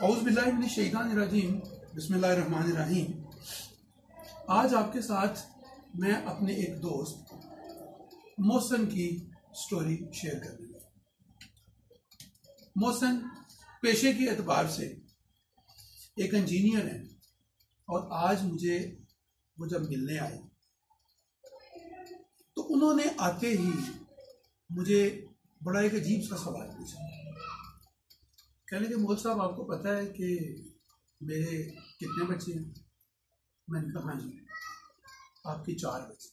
औज़ु बिल्लाहि मिनश शैतानिर रजीम, बिस्मिल्लाहिर रहमानिर रहीम। आज आपके साथ मैं अपने एक दोस्त मोहसिन की स्टोरी शेयर कर लूँगा। मोहसिन पेशे के एतबार से एक इंजीनियर है और आज मुझे वो जब मिलने आए तो उन्होंने आते ही मुझे बड़ा एक अजीब सा सवाल पूछा। कहने के मोहसिन साहब, आपको पता है कि मेरे कितने बच्चे हैं? मैंने कहा हाँ जी, आपके 4 बच्चे।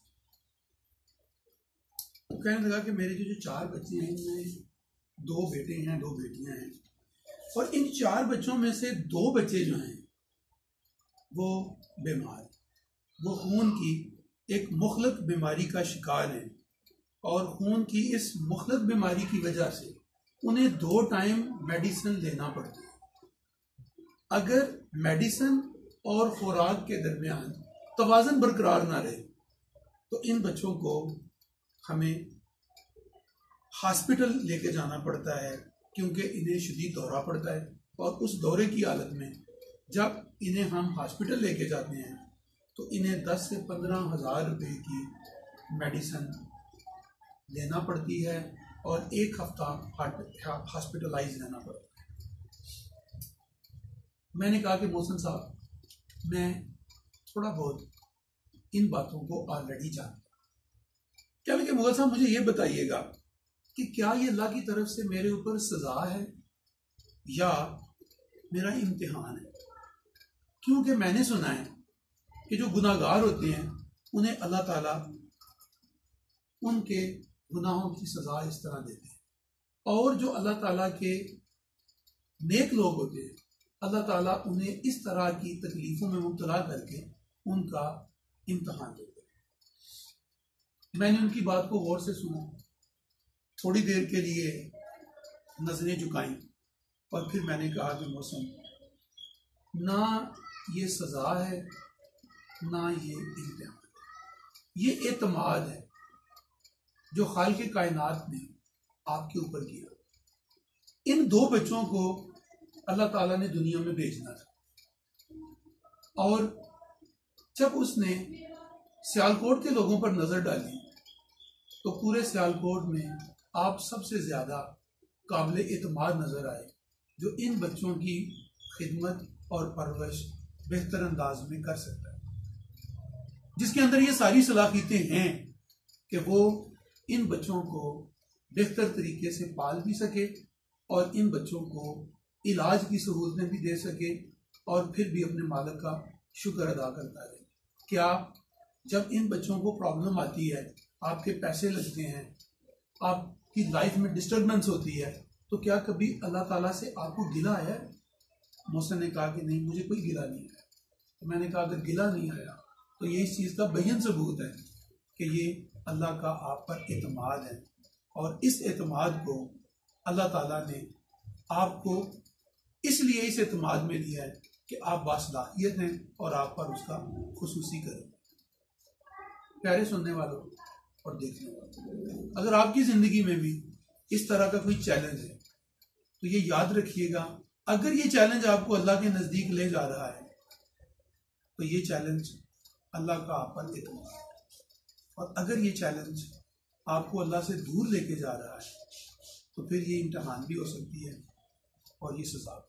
तो कहने लगा कि मेरे जो 4 बच्चे हैं इनमें 2 बेटे हैं, 2 बेटियां हैं, और इन 4 बच्चों में से 2 बच्चे जो हैं वो बीमार, वो खून की एक मुख्तलिफ बीमारी का शिकार हैं और खून की इस मुख्तलिफ बीमारी की वजह से उन्हें 2 टाइम मेडिसिन लेना पड़ती है। अगर मेडिसिन और खुराक के दरमियान तवाज़ुन बरकरार ना रहे तो इन बच्चों को हमें हॉस्पिटल लेके जाना पड़ता है, क्योंकि इन्हें शदीद दौरा पड़ता है। और उस दौरे की हालत में जब इन्हें हम हॉस्पिटल लेके जाते हैं तो इन्हें 10 से 15 हज़ार रुपये की मेडिसिन लेना पड़ती है और 1 हफ्ता हॉस्पिटलाइज रहना पड़ता है। मैंने कहा कि मोहसिन साहब, मैं थोड़ा बहुत इन बातों को ऑलरेडी जानता हूँ। क्या लेकिन मोहसिन साहब, मुझे ये बताइएगा कि क्या ये अल्लाह की तरफ से मेरे ऊपर सज़ा है या मेरा इम्तिहान है? क्योंकि मैंने सुना है कि जो गुनाहगार होते हैं उन्हें अल्लाह ताला उनके गुनाहों की सज़ा इस तरह देते हैं, और जो अल्लाह ताला के नेक लोग होते हैं अल्लाह ताला उन्हें इस तरह की तकलीफ़ों में मुब्तला करके उनका इम्तिहान देते हैं। मैंने उनकी बात को गौर से सुना, थोड़ी देर के लिए नज़रें झुकाईं और फिर मैंने कहा कि मोहसिन, ना ये सज़ा है ना ये इम्तिहान, ये एतमाद है जो खालिक़े कायनात ने आपके ऊपर किया। इन 2 बच्चों को अल्लाह ताला ने दुनिया में भेजना था, और जब उसने सियालकोट के लोगों पर नज़र डाली तो पूरे सियालकोट में आप सबसे ज़्यादा काबिल एतमाद नज़र आए, जो इन बच्चों की खिदमत और परवरिश बेहतर अंदाज में कर सकता है, जिसके अंदर ये सारी सलाहियतें हैं कि वो इन बच्चों को बेहतर तरीके से पाल भी सके और इन बच्चों को इलाज की सहूलतें भी दे सके और फिर भी अपने मालिक का शुक्र अदा करता रहे। क्या जब इन बच्चों को प्रॉब्लम आती है, आपके पैसे लगते हैं, आपकी लाइफ में डिस्टर्बेंस होती है, तो क्या कभी अल्लाह ताला से आपको गिला आया है? मोहसिन ने कहा कि नहीं, मुझे कोई गिला नहीं आया। तो मैंने कहा अगर गिला नहीं आया तो ये इस चीज़ का बयन सबूत है कि ये अल्लाह का आप पर एतमाद है, और इस एतमाद को अल्लाह ताला ने आपको इसलिए इस एतमाद में दिया है कि आप बासलाहियत हैं और आप पर उसका खुसूसी करें। प्यारे सुनने वालों और देखने वालों, अगर आपकी ज़िंदगी में भी इस तरह का कोई चैलेंज है तो ये याद रखिएगा, अगर ये चैलेंज आपको अल्लाह के नज़दीक ले जा रहा है तो ये चैलेंज अल्लाह का आप पर एतमाद है, और अगर ये चैलेंज आपको अल्लाह से दूर लेके जा रहा है तो फिर ये इम्तिहान भी हो सकती है और ये सज़ा।